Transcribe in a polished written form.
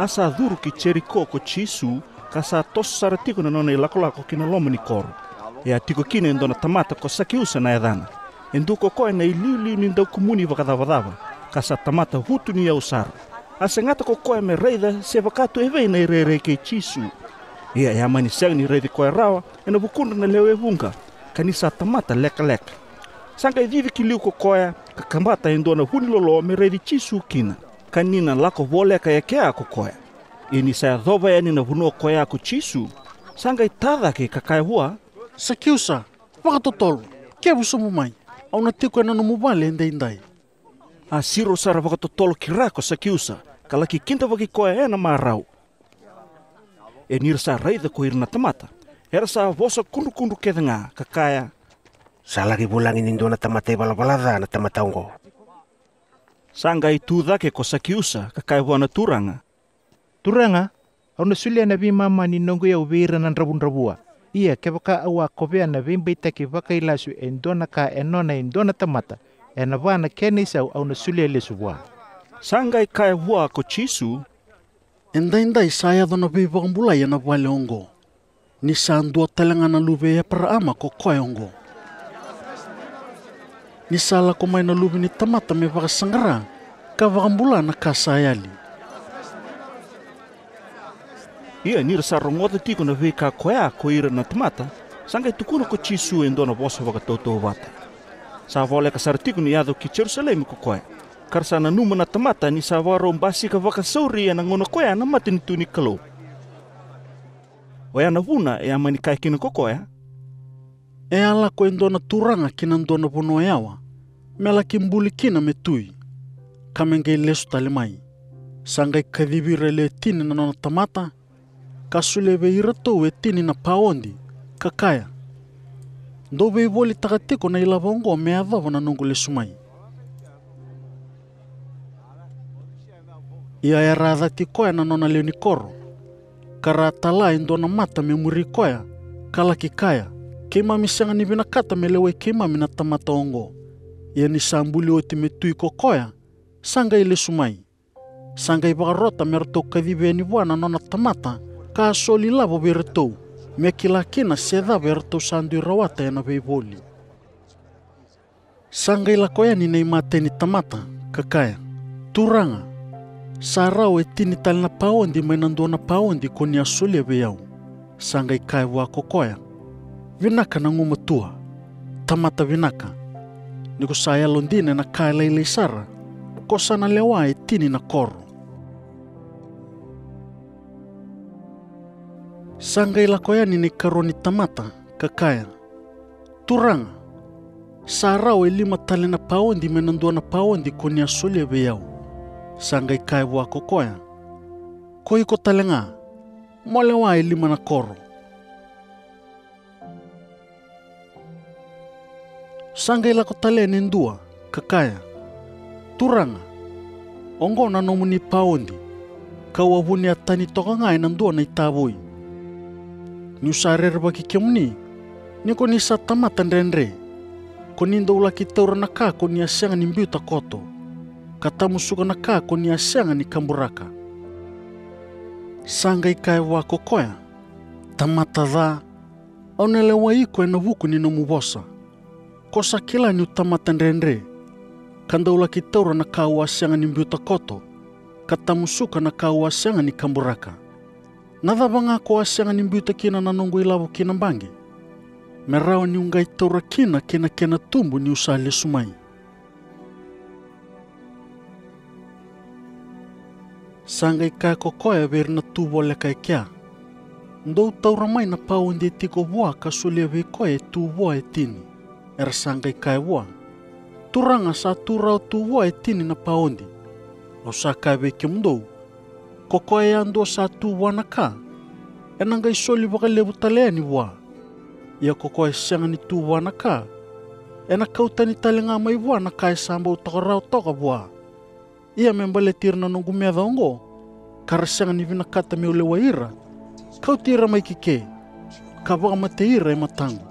asa dhuru ki Jericho ko Chisu ka sa toso sara tiko na nona lako kina loma ni koro. E a tiko kina endona tamata ko Sakiusa na edana. Endu ko koe na iliu ni ndau kumuni wakadavadava ka sa tamata hutu ni au sara. Asa ngata ko koe me reida se wakatu ewei na irere ke Chisu. Ia e amani siang ni reidi koe rawa e na bukunda na leo e vunga ka ni sa tamata leka leka. Sanga i vivi ki liu ko koe ka kambata endona huni lolo me reidi Chisu kina. Ka nina lako vole ka e kea ko koe. I ni sa dhova e ni na vunua koe ako Chisu. Sanga i tada ke ka kai hua. Sakiusa, wakatotolo, kia busumu mai. Au na tiko e nanu mubale indai. A siro sara wakatotolo ki rako Sakiusa. Ka laki kinta waki koe e na marau. E nira sa reida ko irina tamata. Era sa vosa kundu keda ngā ka kaya. Sa lagi bulangin indo na tamata e balabalaza na tamata ongo. Sanga i tūdake ko Sakiusa ka kaya hua na turanga. Turanga, au na sulia na vi mama ni nongo ya uvira na rabunrabua. Ia ke waka awa kovea na vimbeita ki waka ilasu e ndona ka e nona e ndona tamata. E na wana kene isau au na sulia lesu wā. Sanga i kaya hua ko Chisu. Endai saya dona vivambula ya na wale ongo. Ni sa ndua talanga na luve ya para ama ko koe ongo. Ni sa la ko mai na luve ni tamata me waka sangara. Ka vambula na ka sayali. Ia nira sa rongota tiko na vei ka koea ko ira na tamata. Sanga i tukuna ko Chisu e ndona vosa waka tautou wate. Sa vole ka sara tiko ni ado ki Jerusalem ko koe. Karsa na numa na tamata ni sa waro mbasi ka waka sauri e na ngona koea na mati ni tuni kalau. O ea na vuna e amani kai kina ko koea. E ala ko e ndona turanga kina ndona vono e awa. Mela ki mbuli kina me tui. Kamenge lesu tale mai. Sanga i kadhivire le tini na nona tamata. Kasuleve iratou e tini na paondi. Kakaya. Ndobe i voli takatiko na ilavongo me adhavo na nongo lesu mai. Ia e radhati koea na nona leo ni koro. Kara tala indona mata me muri koea. Kalaki kaya. Keimami sanga ni vinakata me lewe keimami na tamata ongo. Ia ni sambuli oti me tui ko koea. Sanga i lesu mai. Sanga i bagarota me rato kadhive ni wana nona tamata. Ka soli lavo veretou. Me kila kina sedha veretou sandu i rawata e na veivoli. Sanga i la koea ni nei mateni tamata. Kakaya. Turanga. Sarau e tini tali na paondi mai nandua na paondi ko ni asoli e veiau. Sanga i kai wako koea. Vinaka na ngumatua. Tamata vinaka. Niko saya londine na kai leilei sara. Ko sana lewa e tini na koro. Sanga ila koyani ni karoni tamata, kakaya. Turanga. Sarau e 5 tali na paondi menandua na paondi ko ni asoli e veiau. Sanga i kai wako koea. Ko iko talenga. Mole wa e 5 na koro. Sanga ila ko tale nendua, kakaya. Turanga. Ongo na nomuni paondi. Kawavuni atani toka ngai nandua na itavoi. Ni usarere baki kiamuni. Ni ko ni sa tamata ndrenre. Ko ni ndoula ki taura na ka ko ni asianga ni mbiuta koto. Katamusuka na ka ko ni asianga ni kamburaka. Sanga ikai wako koea. Tamata dha. Aunelewa iko e na vuku ni nomubosa. Ko sakila ni utamata ndrenre. Kandaula ki taura na ka uasianga ni mbiuta koto. Katamusuka na ka uasianga ni kamburaka. Nadhabanga ko asianga ni mbiuta kina na nongo ilavo kina mbange. Merao ni ungai taura kina kena tumbu ni usale sumai. Sanga ikai kokoya veri na tuvo le kai kia. Ndou taura mai na pau ndi tiko vua kasulia veikoe tuvo e tini. Era sanga ikai vua. Turanga sa turao tuvo e tini na paundi. O sa kai veke mundou. Kokoe ya ndo sa tuvo na ka. E nanga isoli waka levu talea ni vua. Ia kokoe sianga ni tuvo na ka. E na kautani talenga mai vua na kai samba utakarao toka vua. Ia membale tirna nungu meadha ongo. Karasianga ni vinakata me ulewa ira. Kautira mai kike. Kawaga mate ira e matangu.